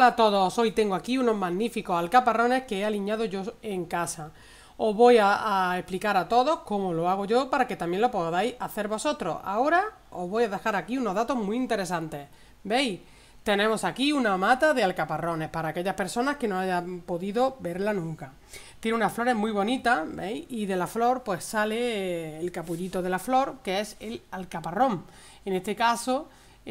Hola a todos, hoy tengo aquí unos magníficos alcaparrones que he aliñado yo en casa. Os voy a explicar a todos cómo lo hago yo para que también lo podáis hacer vosotros. Ahora os voy a dejar aquí unos datos muy interesantes. ¿Veis? Tenemos aquí una mata de alcaparrones para aquellas personas que no hayan podido verla nunca. Tiene unas flores muy bonitas, ¿veis? Y de la flor pues sale el capullito de la flor, que es el alcaparrón. En este caso,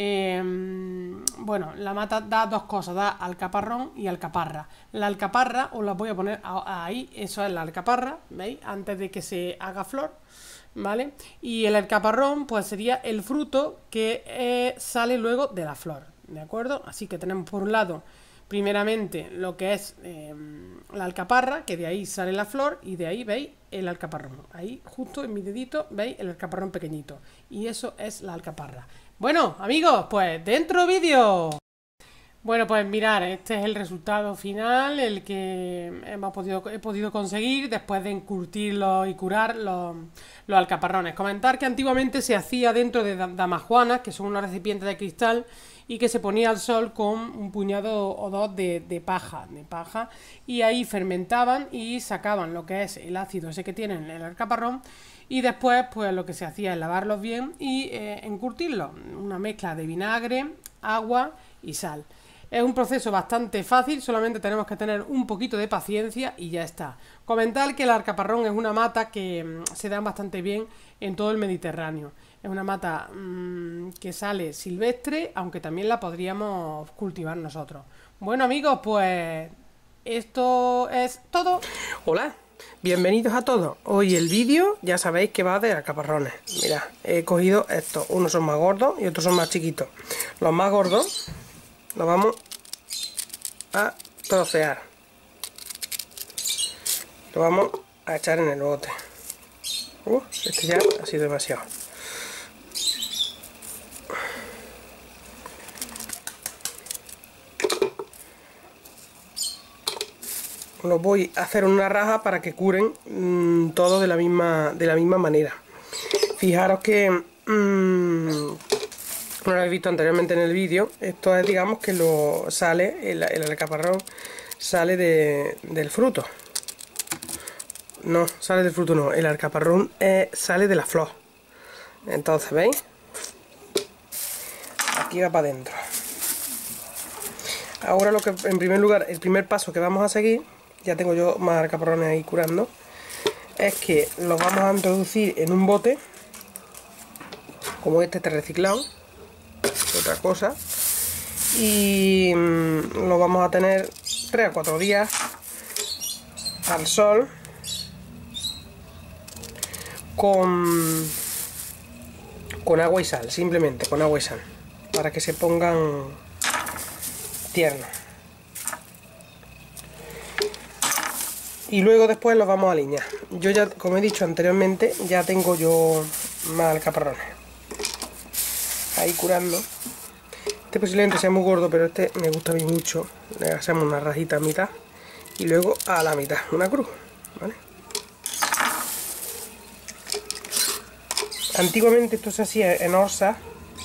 bueno, la mata da dos cosas, da alcaparrón y alcaparra. La alcaparra os la voy a poner ahí, eso es la alcaparra, ¿veis? Antes de que se haga flor, ¿vale? Y el alcaparrón pues sería el fruto que sale luego de la flor, ¿de acuerdo? Así que tenemos por un lado, primeramente, lo que es la alcaparra, que de ahí sale la flor, y de ahí, ¿veis? El alcaparrón. Ahí, justo en mi dedito, ¿veis? El alcaparrón pequeñito. Y eso es la alcaparra. Bueno, amigos, pues dentro vídeo. Bueno, pues mirar, este es el resultado final, el que he podido conseguir después de encurtirlos y curar los alcaparrones. Comentar que antiguamente se hacía dentro de damajuanas, que son unos recipientes de cristal, y que se ponía al sol con un puñado o dos de paja, y ahí fermentaban y sacaban lo que es el ácido ese que tienen el alcaparrón, y después pues lo que se hacía es lavarlos bien y encurtirlos, una mezcla de vinagre, agua y sal. Es un proceso bastante fácil, solamente tenemos que tener un poquito de paciencia y ya está. Comentar que el alcaparrón es una mata que se da bastante bien en todo el Mediterráneo. Es una mata que sale silvestre, aunque también la podríamos cultivar nosotros. Bueno, amigos, pues esto es todo. Hola, bienvenidos a todos. Hoy el vídeo ya sabéis que va de alcaparrones. Mirad, he cogido estos. Unos son más gordos y otros son más chiquitos. Los más gordos lo vamos a trocear, lo vamos a echar en el bote. Este ya ha sido demasiado. Los voy a hacer una raja para que curen todo de la misma manera. Fijaros que no lo habéis visto anteriormente en el vídeo. Esto es, digamos, que el alcaparrón sale del fruto. No, sale del fruto no. El alcaparrón sale de la flor. Entonces, ¿veis? Aquí va para adentro. Ahora en primer lugar, el primer paso que vamos a seguir, ya tengo yo más alcaparrones ahí curando, es que los vamos a introducir en un bote, como este reciclado, otra cosa, y lo vamos a tener 3 a 4 días al sol con agua y sal, simplemente con agua y sal, para que se pongan tiernos. Y luego después los vamos a alinear. Yo ya, como he dicho anteriormente, ya tengo yo más alcaparrones ahí curando. Este posiblemente sea muy gordo, pero este me gusta a mí mucho. Le hacemos una rajita a mitad y luego a la mitad una cruz, ¿vale? Antiguamente esto se hacía en orzas,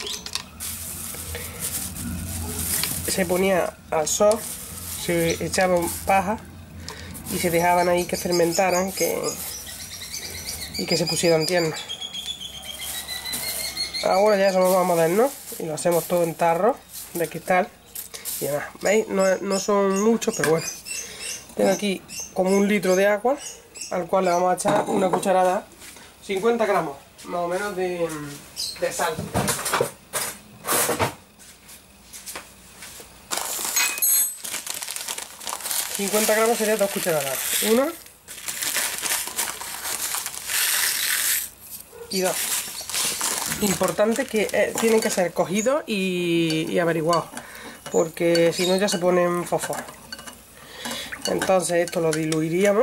se ponía al sol, se echaban paja y se dejaban ahí que fermentaran y que se pusieran tiernos. Ahora ya somos más modernos y lo hacemos todo en tarros de cristal y demás. ¿Veis? No son muchos, pero bueno. Tengo aquí como 1 litro de agua, al cual le vamos a echar una cucharada, 50 gramos más o menos de sal. $50 gramos sería 2 cucharadas. 1 y 2. Importante que tienen que ser cogidos y averiguados, porque si no ya se ponen fofos. Entonces esto lo diluiríamos.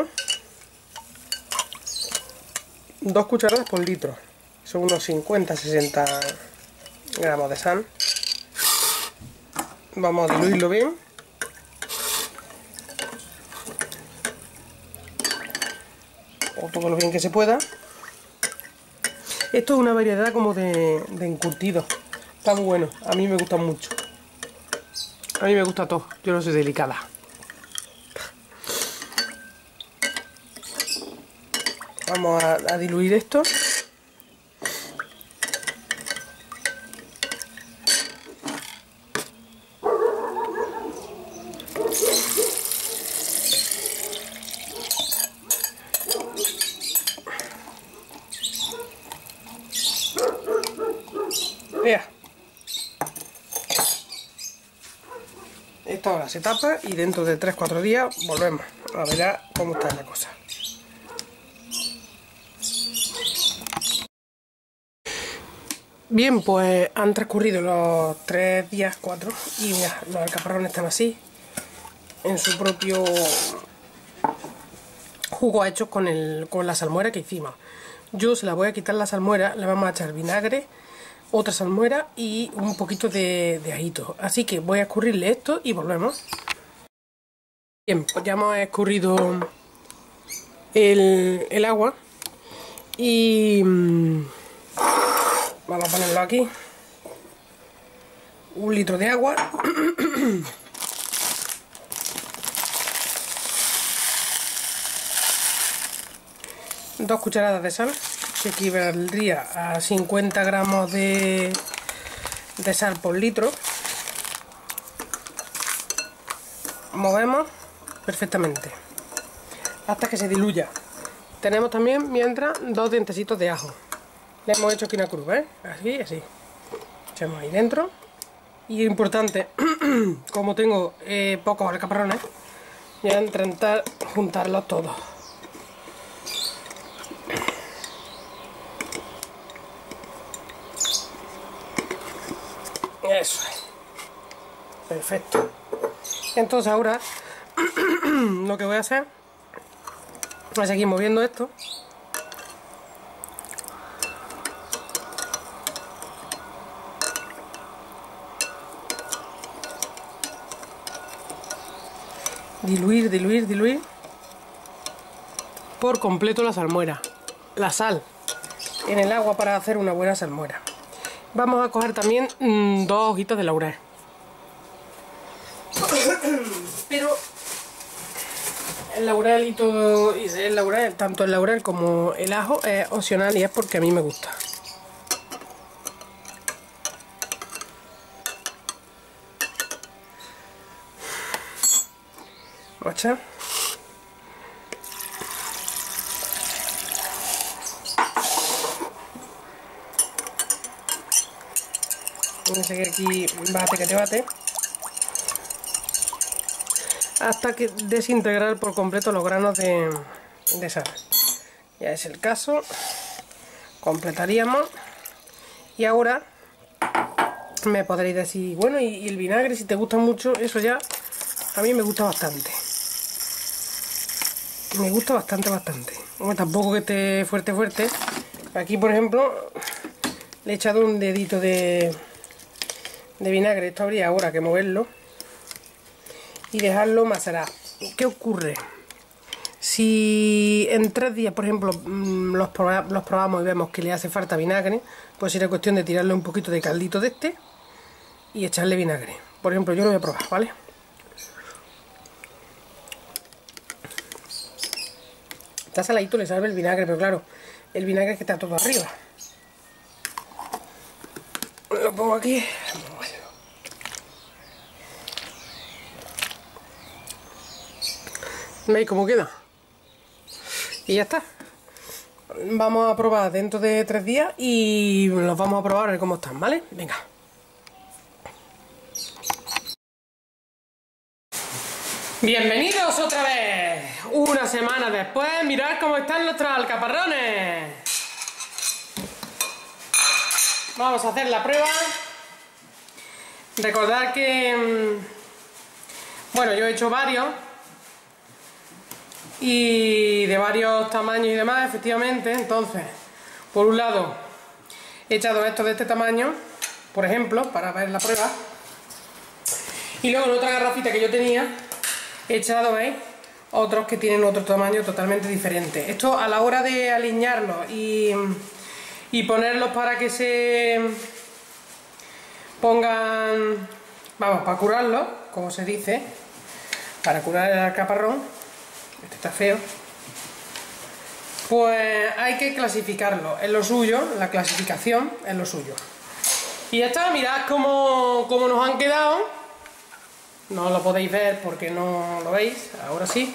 2 cucharadas por litro. Son unos 50-60 gramos de sal. Vamos a diluirlo bien. O todo lo bien que se pueda. Esto es una variedad como de encurtido. Está muy bueno, a mí me gusta mucho. A mí me gusta todo, yo no soy delicada. Vamos a diluir esto. Mira. Esto ahora se tapa y dentro de 3-4 días volvemos a ver cómo está la cosa. Bien, pues han transcurrido los 3 días, 4, y mira, los alcaparrones están así, en su propio jugo hecho con la salmuera que hicimos. Yo se la voy a quitar la salmuera, le vamos a echar vinagre, otra salmuera y un poquito de ajito. Así que voy a escurrirle esto y volvemos. Bien, pues ya hemos escurrido el agua y vamos a ponerlo aquí. 1 litro de agua. Dos cucharadas de sal, que equivaldría a 50 gramos de sal por litro. Movemos perfectamente hasta que se diluya. Tenemos también, mientras, 2 dientecitos de ajo. Le hemos hecho aquí una cruz, ¿eh? Así, así. Echamos ahí dentro. Y importante, como tengo pocos alcaparrones, voy a intentar juntarlos todos. Eso es. Perfecto. Entonces ahora lo que voy a hacer es seguir moviendo esto. Diluir, diluir, diluir por completo la salmuera, la sal en el agua para hacer una buena salmuera. Vamos a coger también 2 hojitas de laurel. Pero el laurel y todo, el laurel, tanto el laurel como el ajo es opcional y es porque a mí me gusta. Vamos a echar. Fíjense que aquí bate que te bate hasta que desintegrar por completo los granos de sal. Ya es el caso, completaríamos. Y ahora me podréis decir, bueno, y el vinagre, si te gusta mucho, eso ya a mí me gusta bastante. Me gusta bastante. Bueno, tampoco que esté fuerte. Aquí, por ejemplo, le he echado un dedito de vinagre. Esto habría ahora que moverlo y dejarlo macerar. ¿Qué ocurre? Si en 3 días, por ejemplo, los probamos y vemos que le hace falta vinagre, pues sería cuestión de tirarle un poquito de caldito de este y echarle vinagre. Por ejemplo, yo lo voy a probar, ¿vale? Está saladito, le salve el vinagre, pero claro, el vinagre es que está todo arriba. Lo pongo aquí. ¿Veis cómo queda? Y ya está. Vamos a probar dentro de 3 días y los vamos a probar a ver cómo están, ¿vale? Venga. Bienvenidos otra vez. Una semana después, mirad cómo están nuestros alcaparrones. Vamos a hacer la prueba. Recordad que, bueno, yo he hecho varios y de varios tamaños y demás, efectivamente. Entonces, por un lado, he echado estos de este tamaño, por ejemplo, para ver la prueba. Y luego en otra garrafita que yo tenía, he echado, ¿veis?, otros que tienen otro tamaño totalmente diferente. Esto a la hora de alinearlos y ponerlos para que se pongan, vamos, para curarlos como se dice, para curar el alcaparrón, este está feo, pues hay que clasificarlo, es lo suyo, la clasificación es lo suyo. Y ya está, mirad cómo nos han quedado, no lo podéis ver porque no lo veis, ahora sí.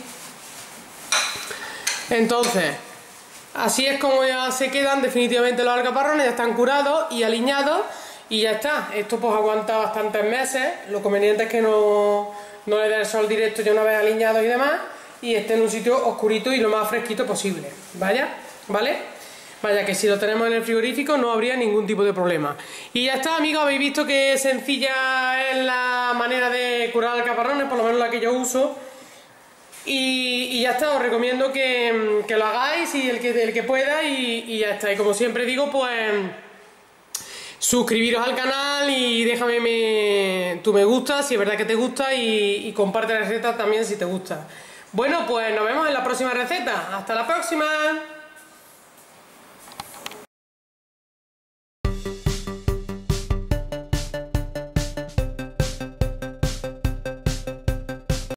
Entonces, así es como ya se quedan definitivamente los alcaparrones, ya están curados y aliñados y ya está. Esto pues aguanta bastantes meses, lo conveniente es que no le dé el sol directo ya una vez aliñado y demás, y esté en un sitio oscurito y lo más fresquito posible, ¿vale? Vaya que si lo tenemos en el frigorífico no habría ningún tipo de problema. Y ya está, amigos, habéis visto que sencilla es la manera de curar alcaparrones, por lo menos la que yo uso. Y ya está, os recomiendo que lo hagáis y el que pueda y ya está. Y como siempre digo, pues suscribiros al canal y déjame tu me gusta si es verdad que te gusta y comparte la receta también si te gusta. Bueno, pues nos vemos en la próxima receta. ¡Hasta la próxima!